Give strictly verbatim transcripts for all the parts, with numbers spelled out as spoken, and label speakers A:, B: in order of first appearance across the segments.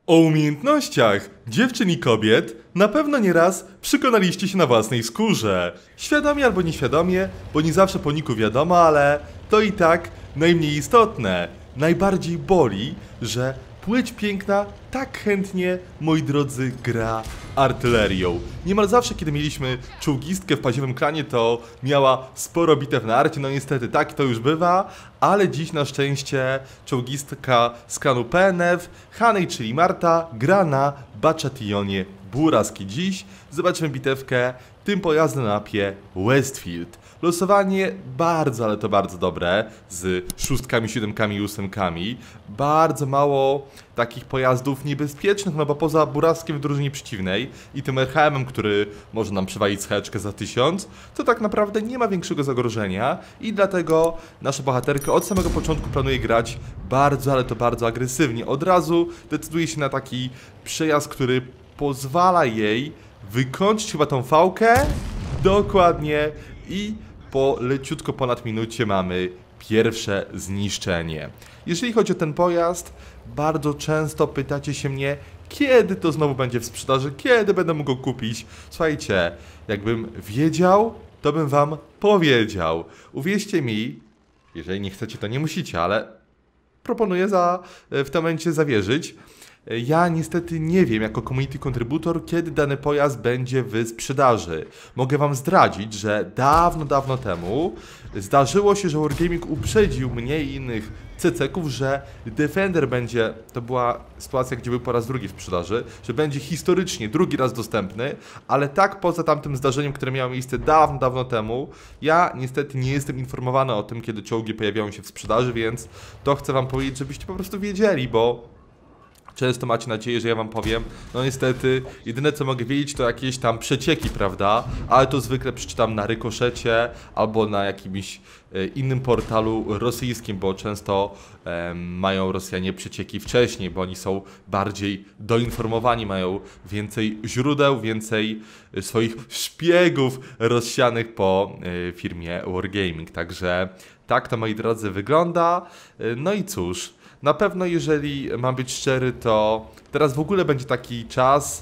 A: O umiejętnościach dziewczyn i kobiet na pewno nieraz przekonaliście się na własnej skórze. Świadomie albo nieświadomie, bo nie zawsze po niku wiadomo, ale to i tak najmniej istotne. Najbardziej boli, że płeć piękna tak chętnie, moi drodzy, gra artylerią. Niemal zawsze, kiedy mieliśmy czołgistkę w paziowym klanie, to miała sporo bitew na arcie. No niestety tak to już bywa, ale dziś na szczęście czołgistka z klanu P N F, Hanej, czyli Marta, gra na Baczationie Buraski. Dziś zobaczymy bitewkę tym pojazdem na mapie Westfield. Losowanie bardzo, ale to bardzo dobre, z szóstkami, siódemkami i ósemkami. Bardzo mało takich pojazdów niebezpiecznych, no bo poza Buraskiem w drużynie przeciwnej i tym R H M-em, który może nam przywalić scheczkę za tysiąc, to tak naprawdę nie ma większego zagrożenia i dlatego nasza bohaterka od samego początku planuje grać bardzo, ale to bardzo agresywnie. Od razu decyduje się na taki przejazd, który pozwala jej wykończyć chyba tą fałkę. Dokładnie. I po leciutko ponad minucie mamy pierwsze zniszczenie. Jeżeli chodzi o ten pojazd, bardzo często pytacie się mnie, kiedy to znowu będzie w sprzedaży, kiedy będę mógł go kupić. Słuchajcie, jakbym wiedział, to bym wam powiedział. Uwierzcie mi, jeżeli nie chcecie, to nie musicie, ale proponuję za, w tym momencie zawierzyć. Ja niestety nie wiem, jako community contributor, kiedy dany pojazd będzie w sprzedaży. Mogę wam zdradzić, że dawno, dawno temu zdarzyło się, że Wargaming uprzedził mnie i innych ceceków, że Defender będzie, to była sytuacja, gdzie był po raz drugi w sprzedaży, że będzie historycznie drugi raz dostępny, ale tak poza tamtym zdarzeniem, które miało miejsce dawno, dawno temu, ja niestety nie jestem informowany o tym, kiedy czołgi pojawiają się w sprzedaży, więc to chcę wam powiedzieć, żebyście po prostu wiedzieli, bo często macie nadzieję, że ja wam powiem. No niestety, jedyne co mogę wiedzieć, to jakieś tam przecieki, prawda? Ale to zwykle przeczytam na Rykoszecie albo na jakimś e, innym portalu rosyjskim, bo często e, mają Rosjanie przecieki wcześniej, bo oni są bardziej doinformowani, mają więcej źródeł, więcej e, swoich szpiegów rozsianych po e, firmie Wargaming. Także tak to, moi drodzy, wygląda. E, no i cóż, na pewno, jeżeli mam być szczery, to teraz w ogóle będzie taki czas,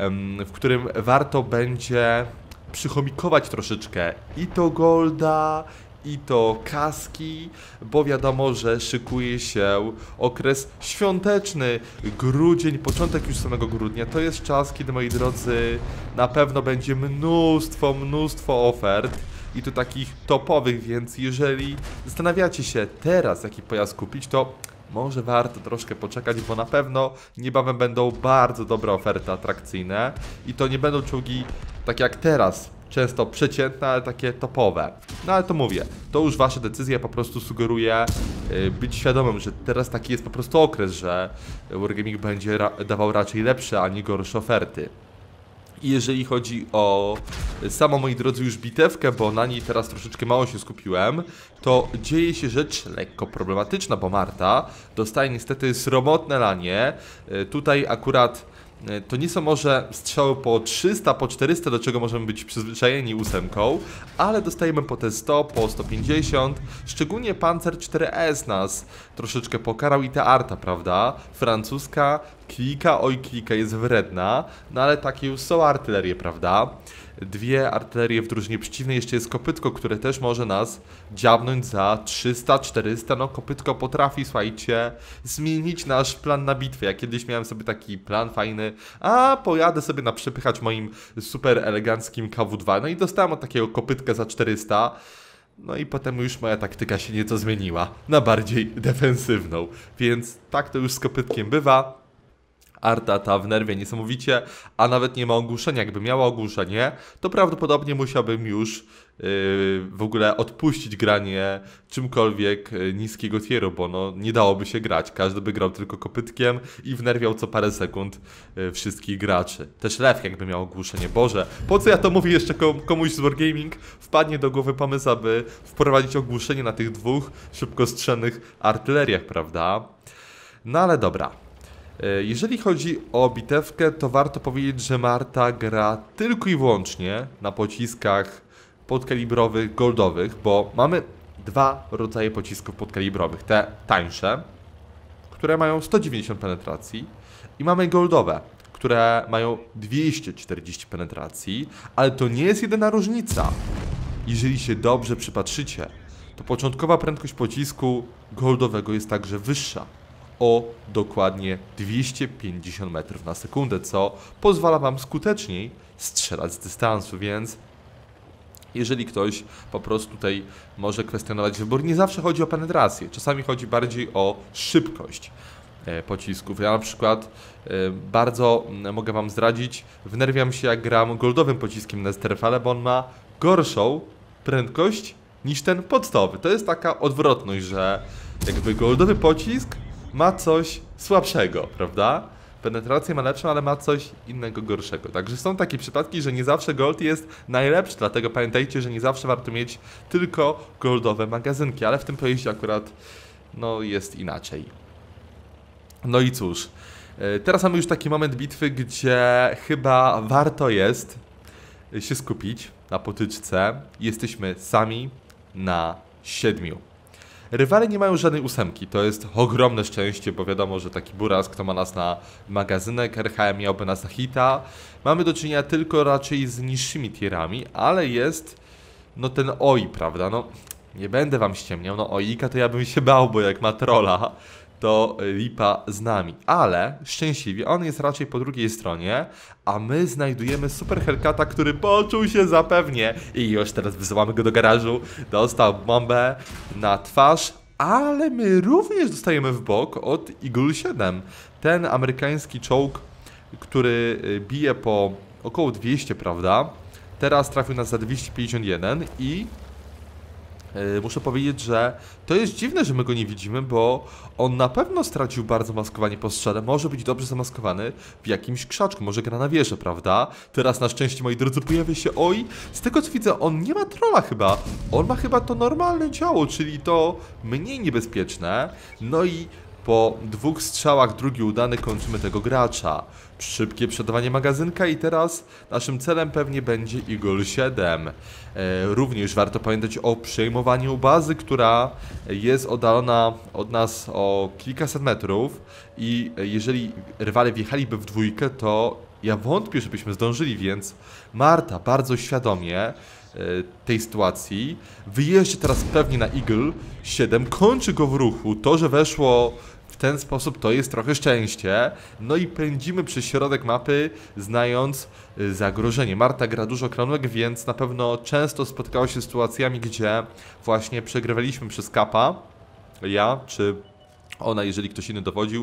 A: w którym warto będzie przychomikować troszeczkę i to golda, i to kaski, bo wiadomo, że szykuje się okres świąteczny, grudzień, początek już samego grudnia. To jest czas, kiedy, moi drodzy, na pewno będzie mnóstwo, mnóstwo ofert. I to takich topowych, więc jeżeli zastanawiacie się teraz, jaki pojazd kupić, to może warto troszkę poczekać, bo na pewno niebawem będą bardzo dobre oferty atrakcyjne. I to nie będą czołgi tak jak teraz, często przeciętne, ale takie topowe. No ale to mówię, to już wasze decyzje, ja po prostu sugeruję yy, być świadomym, że teraz taki jest po prostu okres, że Wargaming będzie ra dawał raczej lepsze, a nie gorsze oferty. I jeżeli chodzi o samą, moi drodzy, już bitewkę, bo na niej teraz troszeczkę mało się skupiłem, to dzieje się rzecz lekko problematyczna, bo Marta dostaje niestety sromotne lanie. Tutaj akurat to nie są może strzały po trzysta, po czterysta, do czego możemy być przyzwyczajeni ósemką, ale dostajemy po te sto, po sto pięćdziesiąt. Szczególnie Panzer cztery S nas troszeczkę pokarał i ta arta, prawda? Francuska, klika, oj klika jest wredna, no ale takie już są artylerie, prawda? Dwie artylerie w drużynie przeciwnej, jeszcze jest kopytko, które też może nas dziabnąć za trzysta, czterysta. No kopytko potrafi, słuchajcie, zmienić nasz plan na bitwę. Ja kiedyś miałem sobie taki plan fajny, a pojadę sobie na przepychacz moim super eleganckim K W dwa. No i dostałem od takiego kopytka za czterysta. No i potem już moja taktyka się nieco zmieniła na bardziej defensywną. Więc tak to już z kopytkiem bywa. Arta ta wnerwia niesamowicie, a nawet nie ma ogłuszenia. Jakby miała ogłuszenie, to prawdopodobnie musiałbym już yy, w ogóle odpuścić granie czymkolwiek yy, niskiego tieru, bo no, nie dałoby się grać. Każdy by grał tylko kopytkiem i wnerwiał co parę sekund yy, wszystkich graczy. Też Lew jakby miał ogłuszenie. Boże, po co ja to mówię jeszcze komuś z Wargaming? Wpadnie do głowy pomysł, aby wprowadzić ogłuszenie na tych dwóch szybkostrzelnych artyleriach, prawda? No ale dobra. Jeżeli chodzi o bitewkę, to warto powiedzieć, że Marta gra tylko i wyłącznie na pociskach podkalibrowych, goldowych, bo mamy dwa rodzaje pocisków podkalibrowych. Te tańsze, które mają sto dziewięćdziesiąt penetracji, I mamy goldowe, które mają dwieście czterdzieści penetracji, ale to nie jest jedyna różnica. Jeżeli się dobrze przypatrzycie, to początkowa prędkość pocisku goldowego jest także wyższa o dokładnie dwieście pięćdziesiąt metrów na sekundę, co pozwala wam skuteczniej strzelać z dystansu, więc jeżeli ktoś po prostu tutaj może kwestionować wybór, nie zawsze chodzi o penetrację, czasami chodzi bardziej o szybkość pocisków. Ja na przykład y, bardzo y, mogę wam zdradzić, wnerwiam się jak gram goldowym pociskiem na Sterfale, bo on ma gorszą prędkość niż ten podstawowy. To jest taka odwrotność, że jakby goldowy pocisk ma coś słabszego, prawda? Penetrację ma lepszą, ale ma coś innego gorszego. Także są takie przypadki, że nie zawsze gold jest najlepszy, dlatego pamiętajcie, że nie zawsze warto mieć tylko goldowe magazynki, ale w tym pojeździe akurat no jest inaczej. No i cóż, teraz mamy już taki moment bitwy, gdzie chyba warto jest się skupić na potyczce. Jesteśmy sami na siedmiu. Rywale nie mają żadnej ósemki, to jest ogromne szczęście, bo wiadomo, że taki Buras, kto ma nas na magazynek, R H M miałby nas na hita. Mamy do czynienia tylko raczej z niższymi tierami, ale jest no ten O I, prawda? No nie będę wam ściemniał, no O I-ka to ja bym się bał, bo jak ma trolla, to lipa z nami, ale szczęśliwie on jest raczej po drugiej stronie, a my znajdujemy Super Hellcata, który poczuł się zapewnie i już teraz wysyłamy go do garażu, dostał bombę na twarz, ale my również dostajemy w bok od Eagle siedem, ten amerykański czołg, który bije po około dwieście, prawda, teraz trafił nas za dwieście pięćdziesiąt jeden i Yy, muszę powiedzieć, że to jest dziwne, że my go nie widzimy, bo on na pewno stracił bardzo maskowanie po strzale. Może być dobrze zamaskowany w jakimś krzaczku, może gra na wieżę, prawda? Teraz na szczęście, moi drodzy, pojawia się Oj. Z tego co widzę, on nie ma trolla chyba. On ma chyba to normalne działo, czyli to mniej niebezpieczne. No i po dwóch strzałach, drugi udany, kończymy tego gracza. Szybkie przeładowanie magazynka i teraz naszym celem pewnie będzie Eagle siedem. E, również warto pamiętać o przejmowaniu bazy, która jest oddalona od nas o kilkaset metrów i jeżeli rywale wjechaliby w dwójkę, to ja wątpię, żebyśmy zdążyli, więc Marta bardzo świadomie tej sytuacji wyjeżdża teraz pewnie na Eagle siedem, kończy go w ruchu. To, że weszło w ten sposób, to jest trochę szczęście. No i pędzimy przez środek mapy, znając zagrożenie. Marta gra dużo klanek, więc na pewno często spotkała się z sytuacjami, gdzie właśnie przegrywaliśmy przez kapa, ja czy ona, jeżeli ktoś inny dowodził.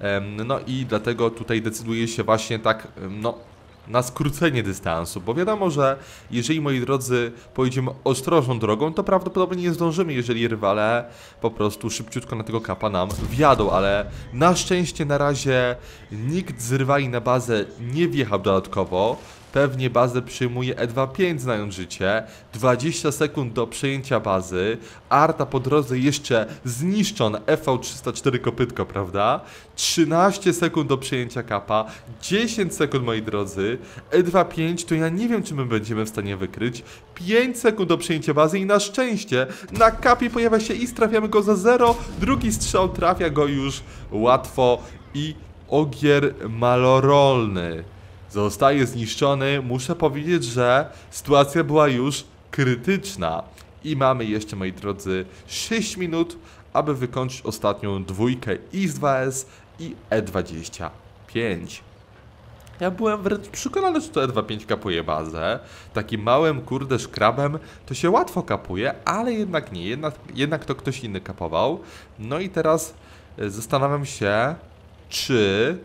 A: No i dlatego tutaj decyduje się właśnie tak, no na skrócenie dystansu, bo wiadomo, że jeżeli, moi drodzy, pojedziemy ostrożną drogą, to prawdopodobnie nie zdążymy, jeżeli rywale po prostu szybciutko na tego kapa nam wjadą, ale na szczęście na razie nikt z rywali na bazę nie wjechał dodatkowo. Pewnie bazę przyjmuje E dwadzieścia pięć, znając życie. dwadzieścia sekund do przejęcia bazy. Arta po drodze jeszcze zniszczona. F V trzysta cztery kopytko, prawda? trzynaście sekund do przejęcia kapa. dziesięć sekund, moi drodzy. E dwadzieścia pięć to ja nie wiem, czy my będziemy w stanie wykryć. pięć sekund do przejęcia bazy i na szczęście na kapie pojawia się i trafiamy go za zero. Drugi strzał trafia go już łatwo i ogier malorolny zostaje zniszczony. Muszę powiedzieć, że sytuacja była już krytyczna. I mamy jeszcze, moi drodzy, sześć minut, aby wykończyć ostatnią dwójkę I S dwa S i E dwadzieścia pięć. Ja byłem wręcz przekonany, że to E dwadzieścia pięć kapuje bazę. Takim małym, kurde, szkrabem to się łatwo kapuje, ale jednak nie. Jednak, jednak to ktoś inny kapował. No i teraz zastanawiam się, czy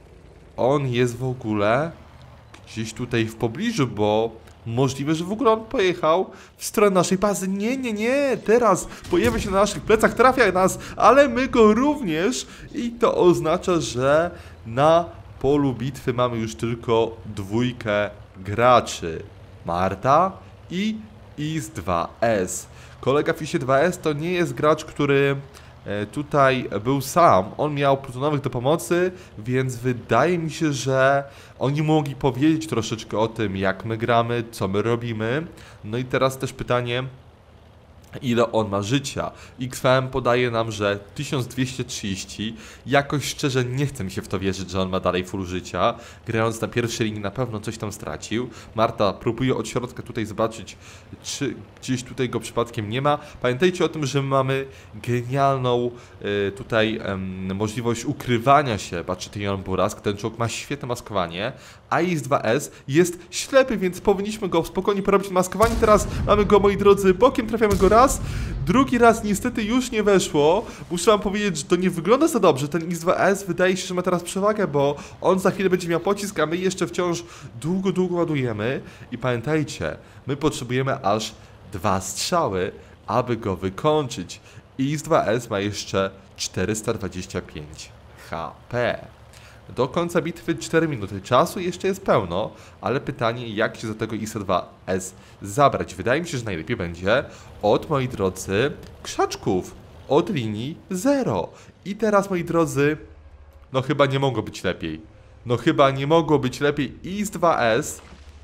A: on jest w ogóle gdzieś tutaj w pobliżu, bo możliwe, że w ogóle on pojechał w stronę naszej bazy. Nie, nie, nie, teraz pojawia się na naszych plecach, trafia nas, ale my go również i to oznacza, że na polu bitwy mamy już tylko dwójkę graczy. Marta i I S dwa S. Kolega w I S ie dwa S to nie jest gracz, który tutaj był sam, on miał plutonowych do pomocy, więc wydaje mi się, że oni mogli powiedzieć troszeczkę o tym, jak my gramy, co my robimy. No i teraz też pytanie, ile on ma życia. X V M podaje nam, że tysiąc dwieście trzydzieści. Jakoś szczerze nie chce mi się w to wierzyć, że on ma dalej full życia. Grając na pierwszej linii na pewno coś tam stracił. Marta próbuje od środka tutaj zobaczyć, czy gdzieś tutaj go przypadkiem nie ma. Pamiętajcie o tym, że mamy genialną y, tutaj y, możliwość ukrywania się. Patrzcie, ten Jon Burask, ten człowiek ma świetne maskowanie. A X dwa S jest ślepy, więc powinniśmy go spokojnie porobić maskowanie. Teraz mamy go, moi drodzy, bokiem, trafiamy go raz. Drugi raz niestety już nie weszło. Muszę wam powiedzieć, że to nie wygląda za dobrze. Ten X dwa S wydaje się, że ma teraz przewagę, bo on za chwilę będzie miał pocisk, a my jeszcze wciąż długo, długo ładujemy. I pamiętajcie, my potrzebujemy aż dwa strzały, aby go wykończyć. X dwa S ma jeszcze czterysta dwadzieścia pięć H P. Do końca bitwy cztery minuty. Czasu jeszcze jest pełno, ale pytanie, jak się do tego X dwa S zabrać. Wydaje mi się, że najlepiej będzie od, moi drodzy, krzaczków. Od linii zero. I teraz, moi drodzy, no chyba nie mogło być lepiej. No chyba nie mogło być lepiej. X dwa S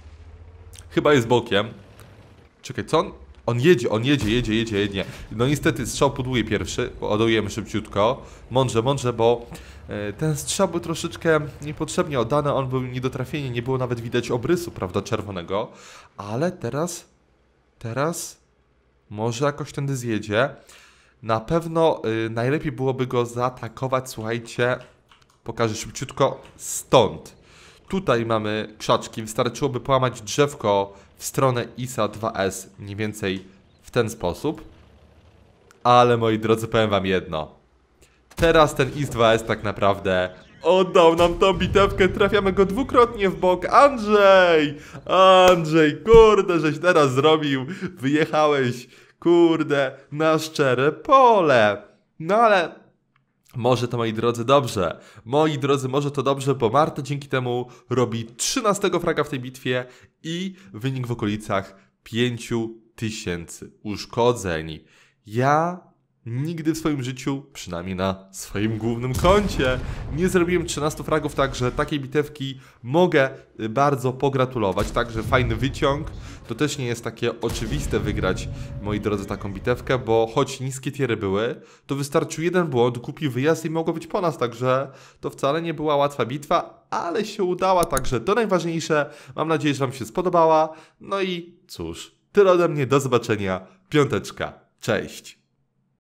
A: chyba jest bokiem. Czekaj, co on? On jedzie, on jedzie, jedzie, jedzie, jedzie. No niestety strzał podłuje pierwszy. Ładujemy szybciutko. Mądrze, mądrze, bo ten strzał był troszeczkę niepotrzebnie oddany, on był nie do trafienia, nie było nawet widać obrysu, prawda, czerwonego. Ale teraz, teraz może jakoś tędy zjedzie. Na pewno y, najlepiej byłoby go zaatakować, słuchajcie, pokażę szybciutko, stąd. Tutaj mamy krzaczki, wystarczyłoby połamać drzewko w stronę X dwa S, mniej więcej w ten sposób. Ale, moi drodzy, powiem wam jedno. Teraz ten X dwa S tak naprawdę oddał nam tą bitewkę, trafiamy go dwukrotnie w bok. Andrzej! Andrzej, kurde, żeś teraz zrobił. Wyjechałeś, kurde, na szczere pole. No ale może to, moi drodzy, dobrze. Moi drodzy, może to dobrze, bo Marta dzięki temu robi trzynastego fraga w tej bitwie i wynik w okolicach pięć tysięcy uszkodzeń. Ja nigdy w swoim życiu, przynajmniej na swoim głównym koncie, nie zrobiłem trzynastu fragów, także takiej bitewki mogę bardzo pogratulować. Także fajny wyciąg. To też nie jest takie oczywiste wygrać, moi drodzy, taką bitewkę, bo choć niskie tiery były, to wystarczył jeden błąd, głupi wyjazd i mogło być po nas, także to wcale nie była łatwa bitwa, ale się udała, także to najważniejsze. Mam nadzieję, że wam się spodobała. No i cóż, tyle ode mnie, do zobaczenia, piąteczka, cześć!